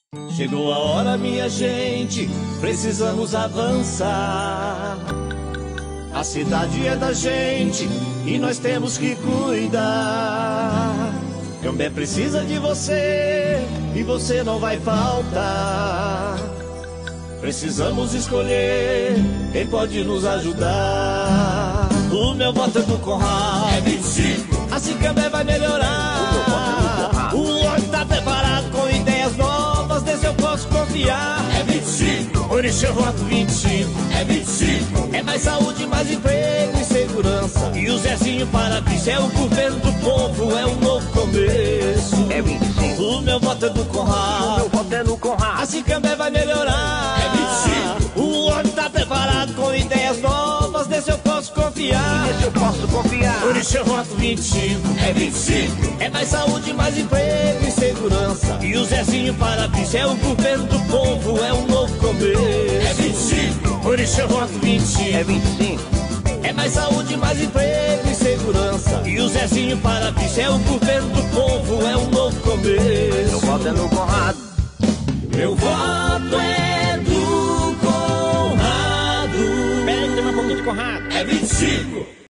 Chegou a hora, minha gente, precisamos avançar. A cidade é da gente e nós temos que cuidar. Cambé precisa de você e você não vai faltar. Precisamos escolher quem pode nos ajudar. O meu voto é do Conrado, É 25. assim Cambé vai melhorar. O homem tá preparado com ideias novas, nesse eu posso confiar. É 25. Por isso eu voto 25. É 25. É mais saúde, mais emprego e segurança. E o Zezinho para vice é o governo do povo, é um novo começo. É 25. O meu voto é do O Conrado, meu voto é no Conrado. assim Cambé vai melhorar. É 25. O homem tá preparado com ideias novas, nesse eu posso confiar. Nesse eu posso confiar. Por isso eu voto 25. É 25. É mais saúde, mais emprego e segurança. E o Zezinho para vice é o governo do povo, é um novo começo. É 25. Por isso eu voto 25. É 25. É mais saúde, mais emprego e segurança. E o Zezinho para vice é o governo do povo, é um novo começo. Meu voto é no Conrado. Meu voto é do Conrado. Pera aí, tem mais um pouquinho de Conrado. É 25.